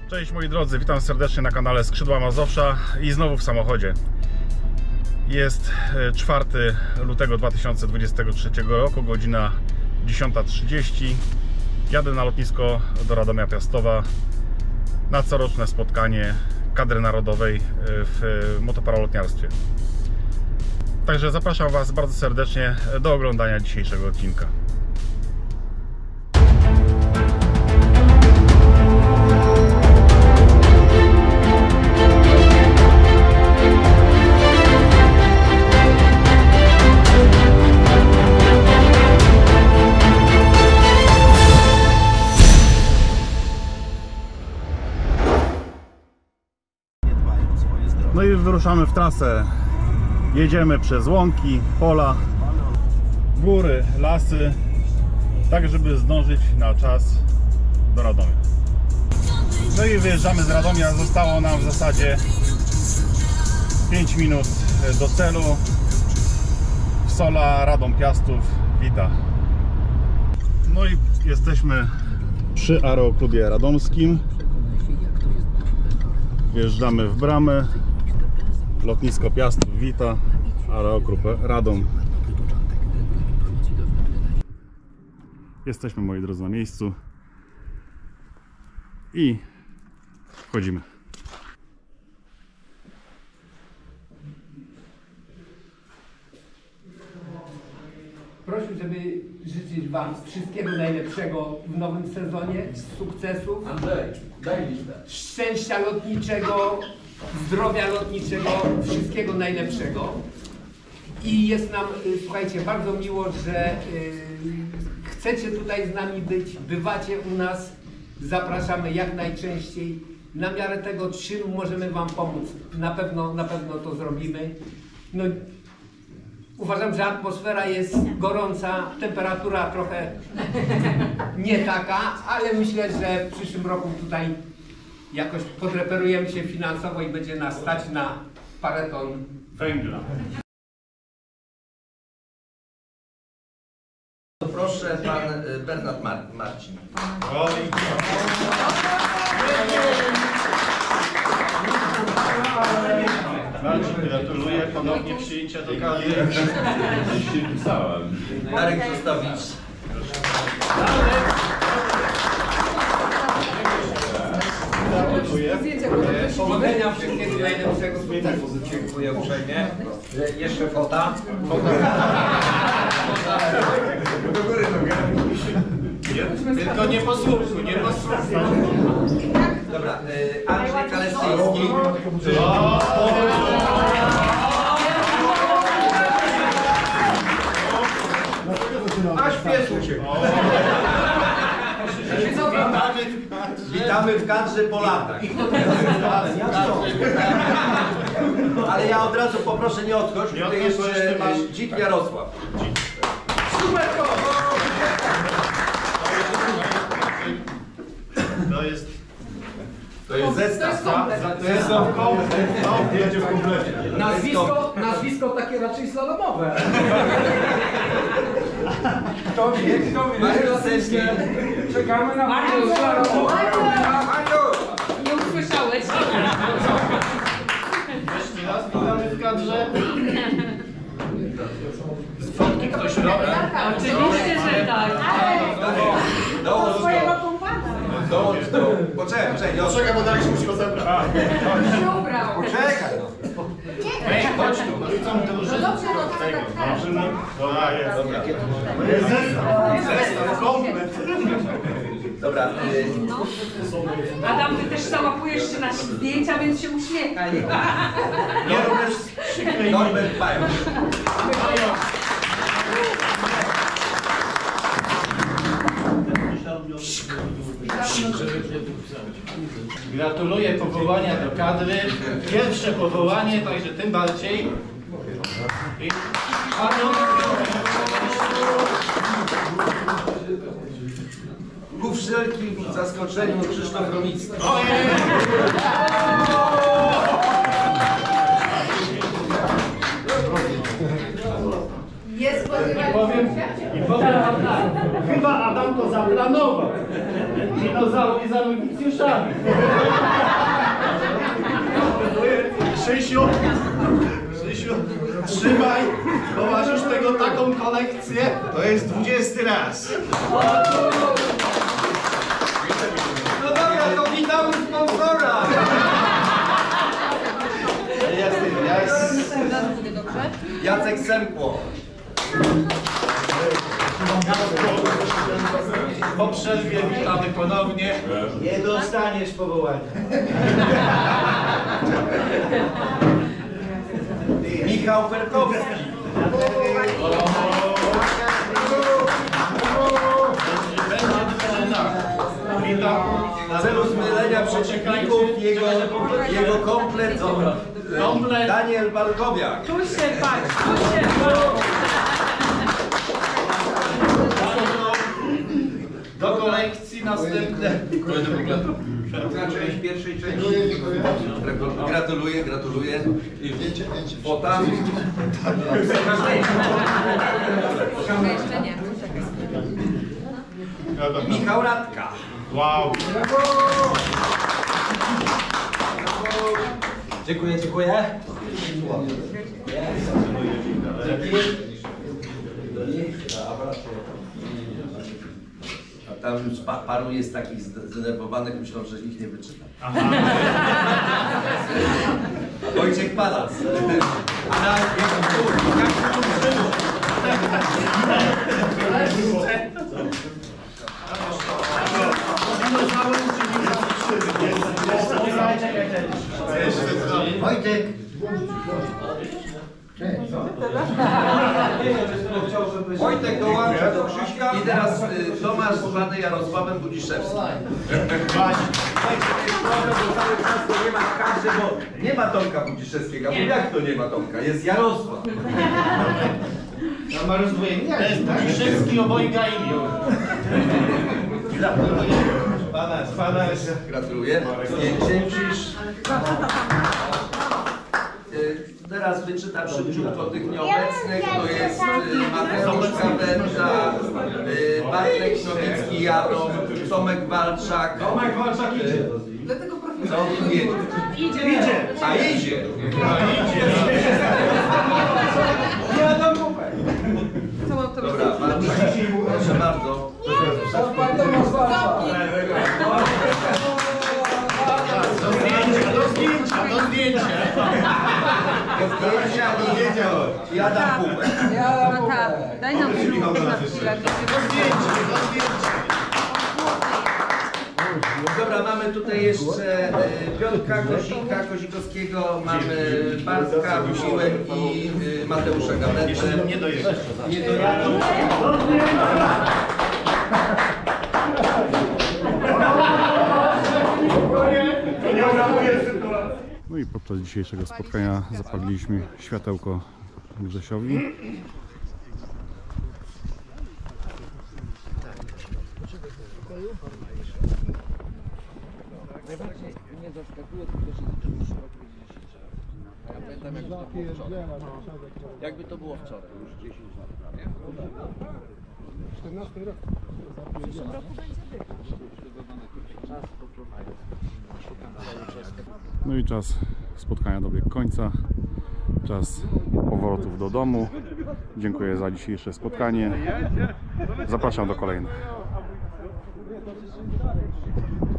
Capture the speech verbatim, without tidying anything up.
Cześć moi drodzy, witam serdecznie na kanale Skrzydła Mazowsza i znowu w samochodzie. Jest czwartego lutego dwa tysiące dwudziestego trzeciego roku, godzina dziesiąta trzydzieści. Jadę na lotnisko do Radomia Piastowa na coroczne spotkanie kadry narodowej w motoparalotniarstwie. Także zapraszam Was bardzo serdecznie do oglądania dzisiejszego odcinka. No i wyruszamy w trasę. Jedziemy przez łąki, pola, góry, lasy, tak żeby zdążyć na czas do Radomia. No i wyjeżdżamy z Radomia. Zostało nam w zasadzie pięć minut do celu. Sola, Radom Piastów, wita. No i jesteśmy przy Aeroklubie Radomskim. Wjeżdżamy w bramę. Lotnisko Piastów wita, Aeroklub Radom. Jesteśmy, moi drodzy, na miejscu i wchodzimy. Prosił, żeby życzyć Wam wszystkiego najlepszego w nowym sezonie, sukcesów, Andrzej, daj listę. szczęścia lotniczego, zdrowia lotniczego, wszystkiego najlepszego. I jest nam, słuchajcie, bardzo miło, że y, chcecie tutaj z nami być, bywacie u nas, zapraszamy jak najczęściej. Na miarę tego czynu możemy Wam pomóc, na pewno, na pewno to zrobimy. No, uważam, że atmosfera jest gorąca, temperatura trochę nie taka, ale myślę, że w przyszłym roku tutaj jakoś podreperujemy się finansowo i będzie nas stać na parę ton węgla. Proszę, pan Bernard Mar Marcin. Marcin, gratuluję ponownie przyjęcia do kadry. Darek Zostawicz. powodzenia, wszystkiego najlepszego. Dziękuję uprzejmie. Jeszcze fota. Do góry tylko nie po słupku, nie po słupku. Dobra, y, Andrzej Kalestyński. A śpieszył się. Witamy, witamy w kadrze po latach. Ale ja od razu poproszę nie odchodź, bo jeszcze masz Dzik Jarosław. To jest... To jest zestaw. To jest komplet. No, jedzie w komplecie. Nazwisko, nazwisko takie raczej slalomowe. Kto wie, kto wie. Marek Lasecki. Czekamy na Mariusz. Nie usłyszałeś. Jeszcze raz witamy w kadrze. Fotki ktoś robi? Oczywiście, że tak. Dołącz do... Dołącz do... Poczekaj, poczekaj. Poczekaj, bo dalej się musi rozebrać. Się ubrał. Poczekaj no. Ej, chodź tu. No i co my drużyny? No dobrze, no to Tego. tak. Drużyny? Dobra, jest. Dobra. Jest zestaw. Zestaw, komplet. Dobra. Y... Adam, ty też załapujesz się na zdjęcia, więc się uśmiechaj. Nie również Norbert Pajusz. Gratuluję powołania do kadry. Pierwsze powołanie, także tym bardziej. I... Ku wszelkim zaskoczeniu Krzysztof Romicki. Jest Nie powiem powiem, i powiem wam tak, chyba Adam to zaplanował. Dinozaury za nowicjuszami. Krzysiu, Krzysiu, trzymaj, bo masz już tego taką kolekcję. To jest dwudziesty raz. No dobra, to witamy sponsora! Jasny, jest. Jacek Sempło. Po przerwie witamy ponownie. Nie dostaniesz powołania. Michał Perkowski. Witam. W celu zmylenia przeciwników jego, jego komplet. Komplet. Daniel Balkowiak. Tu się patrz, tu się patrz. Do kolekcji następne. Druga część pierwszej części. Gratuluję, gratuluję. Fota. Jeszcze nie. Michał Radka. Wow. Dziękuję, dziękuję. A tam już pa, paru jest takich zdenerwowanych, myślą, że ich nie wyczytam. Wojciech Palac. A jak tu, jak tu było? Wojtek. Wojtek dołącza do Krzyśka i teraz y, Tomasz zwany Jarosławem Budziszewskim. Słuchajcie, to jest problem, bo cały czas to nie ma każdy, bo nie ma Tomka Budziszewskiego. Bo jak to nie ma Tomka? Jest Jarosław. Tam ma rozdwojenie. Jest Budziszewski obojga imion. Gratuluję. Pana, pana jeszcze. Gratuluję. Zdjęcie. Y, Teraz wyczytam szybciutko tych nieobecnych. To jest y, Mateusz Kawęda, y, Bartek Nowicki Jaro, Tomek Walczak. Tomek Walczak idzie. Co on jedzie? Idzie. Idzie. A idzie! Co mam to Dobra, Walczak. Proszę bardzo. Do zdjęcia, do zdjęcia, do zdjęcia. Do zdjęcia i i Adam Kubek. Mata, daj nam ślub na chwilę. Do zdjęcia, do zdjęcia. Dobra, mamy tutaj jeszcze e, Piotrka Kozika, Kozikowskiego, mamy Bartka Busiłek i e, Mateusza Gawędę. Jeszcze nie dojeżdżasz. Nie dojadą. No i podczas dzisiejszego spotkania zapaliliśmy światełko Grzesiowi. Jakby to było wczoraj, już dziesięć lat prawie. czternasty rok. No i czas spotkania dobiegł końca. Czas powrotów do domu. Dziękuję za dzisiejsze spotkanie. Zapraszam do kolejnych.